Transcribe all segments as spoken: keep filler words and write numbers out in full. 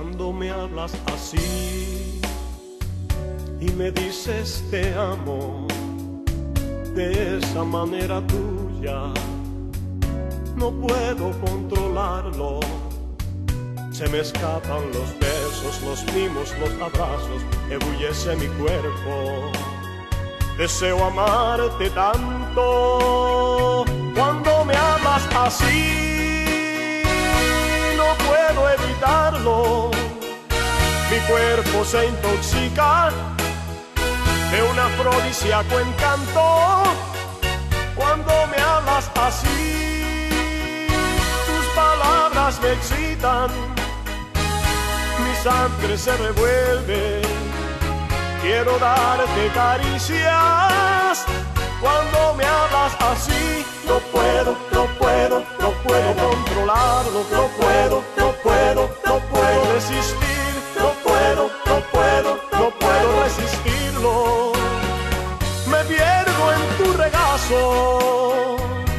Cuando me hablas así y me dices te amo de esa manera tuya, no puedo controlarlo. Se me escapan los besos, los mimos, los abrazos, ebullece mi cuerpo. Deseo amarte tanto. Cuando me hablas así, no puedo evitarlo. Mi cuerpo se intoxica de un afrodisíaco encanto. Cuando me hablas así, tus palabras me excitan, mi sangre se revuelve. Quiero darte caricias. Cuando me hablas así, no puedo, no puedo, no puedo controlarlo. No puedo, no puedo, no puedo resistir. No puedo, no puedo, no puedo resistirlo. Me pierdo en tu regazo.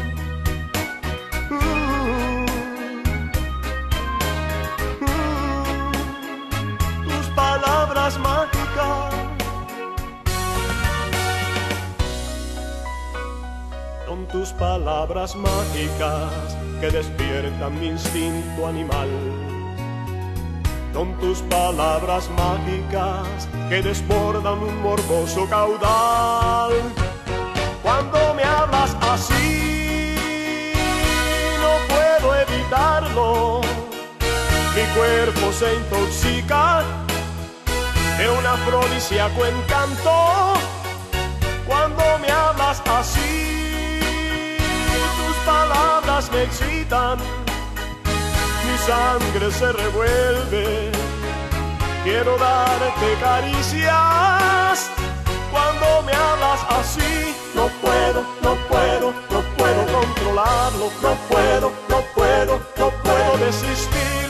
Mm, mm, tus palabras mágicas. Son tus palabras mágicas que despiertan mi instinto animal. Son tus palabras mágicas que desbordan un morboso caudal. Cuando me hablas así, no puedo evitarlo. Mi cuerpo se intoxica de un afrodisíaco encanto. Cuando me hablas así, tus palabras me excitan, mi sangre se revuelve. Quiero darte caricias. Cuando me hablas así, no puedo, no puedo, no puedo controlarlo. No puedo, no puedo, no puedo desistir.